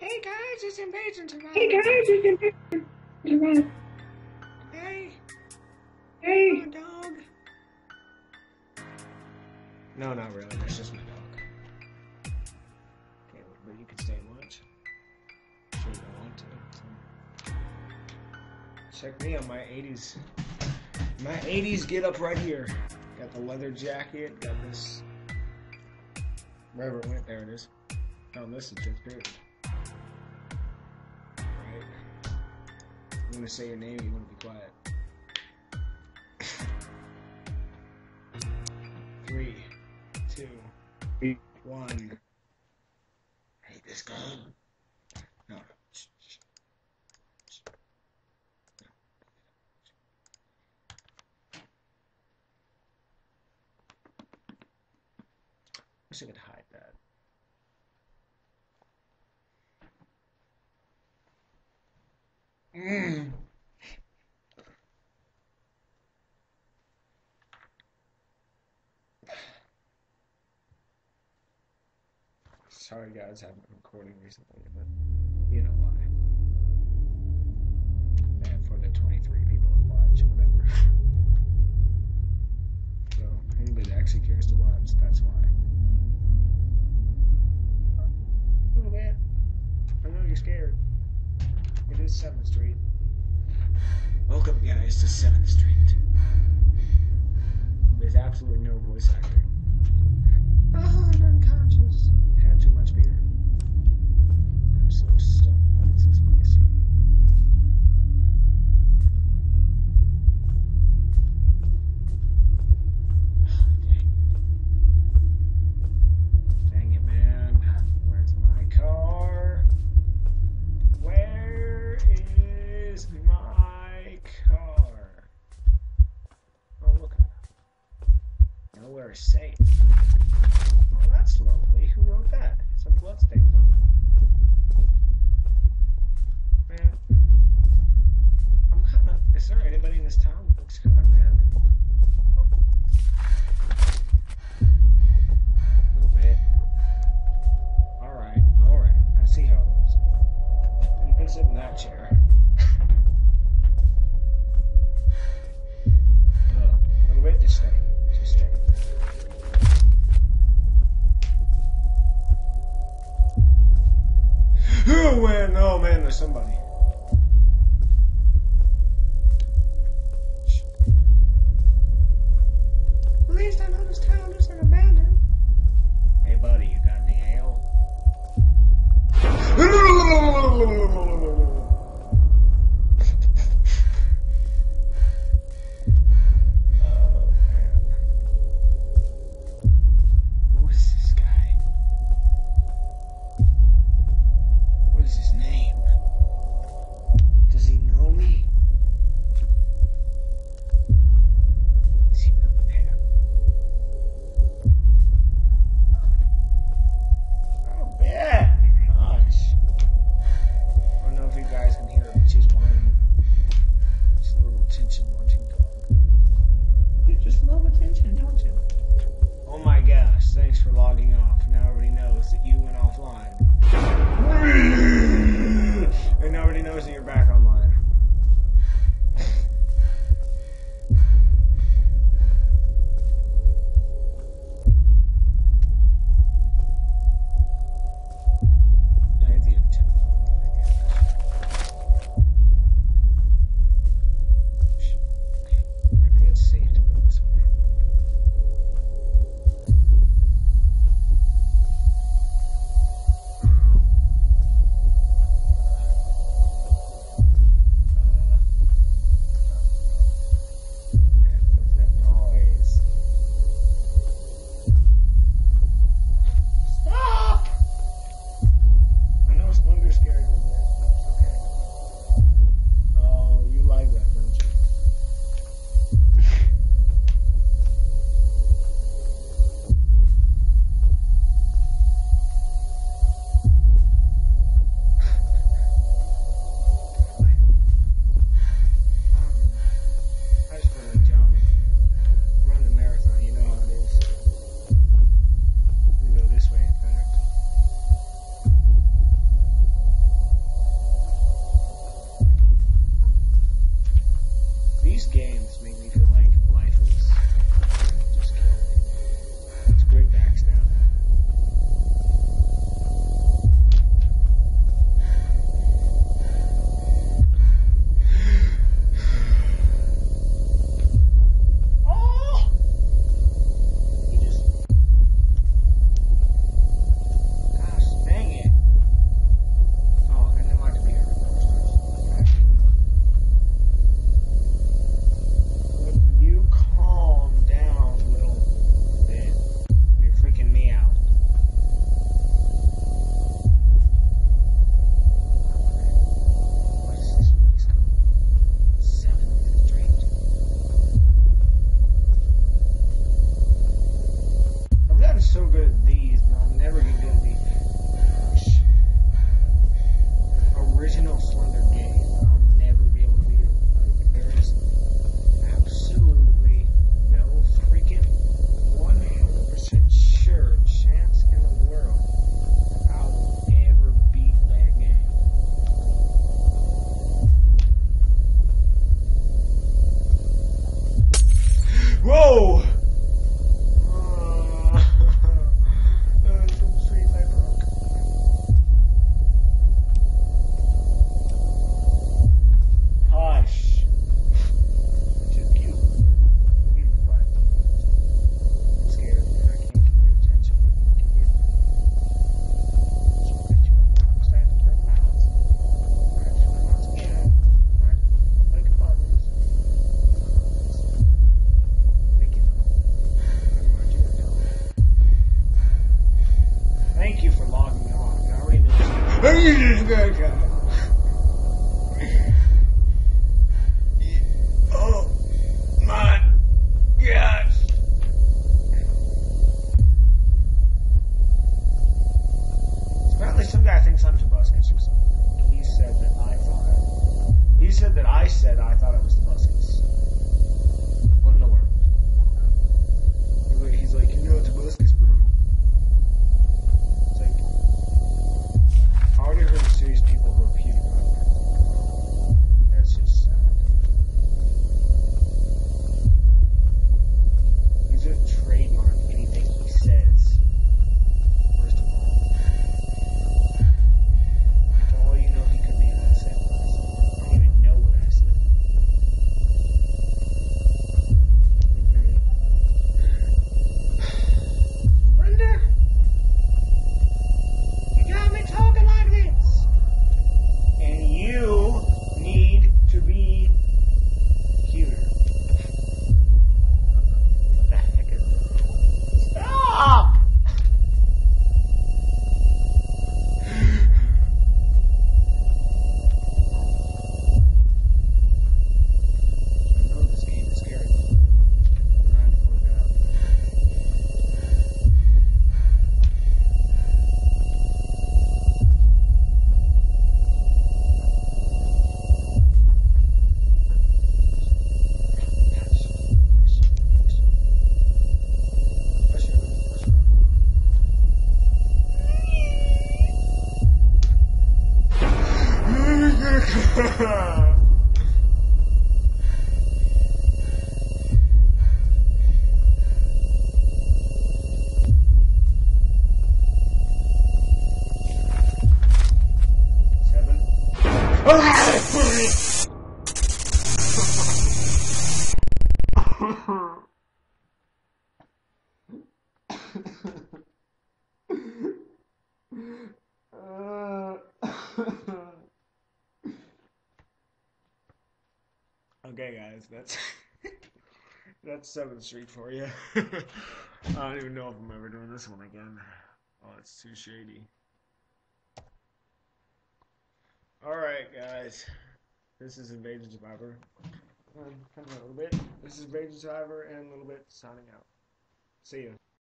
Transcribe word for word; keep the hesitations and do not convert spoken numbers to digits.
Hey guys, it's InvasionSurvivor. Hey guys, it's InvasionSurvivor. Hey. Hey. Oh, dog. No, not really. That's just my dog. Okay, but you can stay and watch. Sure, you don't want to. So. Check me on my eighties. My eighties get up right here. Got the leather jacket. Got this. Wherever it went, there it is. Oh, this is just period. Right. I'm gonna say your name. You want to be quiet. Three, two, one. I hate this game. No. Shh, shh. Shh. No. Wish I could hide that. Mm. Sorry guys, I haven't been recording recently, but you know why. And for the twenty-three people that watch, whatever. So, anybody that actually cares to watch, that's why. A little bit. I know you're scared. It is seventh Street. Welcome, guys, to seventh Street. There's absolutely no voice acting. Oh, I'm unconscious. Had too much beer. I'm so stuck. What is this place? Oh, dang it. Dang it, man. Where's my car? Where is my car? Oh, look at that. Nowhere safe. Oh, that's lovely. Who wrote that? Some bloodstains on it. Man. I'm kind of... Is there anybody in this town that looks kind of abandoned? A little bit. Alright, alright. I see how it is. You can sit in that chair. Ugh. A little bit. Just stay. Just stay. Oh man, oh man, there's somebody. Shh. At least I know this town isn't abandoned. Hey buddy, you got any ale? Oh man. Who is this guy? What is his name? He's gonna come. Oh my gosh. Apparently some guy thinks I'm Tobuscus or something. He said that I thought it. He said that I said I thought it was Tobuscus. What in the world? He's like, you know Tobuscus, bro. It's like, I already heard of serious people who are PewDiePie. That's just sad. He's a trademark anything he says. First of all. For all you know, he could be in that same class. I don't even know what I said. Slender, you got me talking like this. And you need to be here. What the heck is this? Stop! I know this game is scary. I'm trying to point it out. Seven. Okay, guys, that's that's seventh Street for you. I don't even know if I'm ever doing this one again. Oh, it's too shady. Alright, guys. This is InvasionSurvivor. Um, kind of a little bit. This is InvasionSurvivor and a little bit signing out. See ya.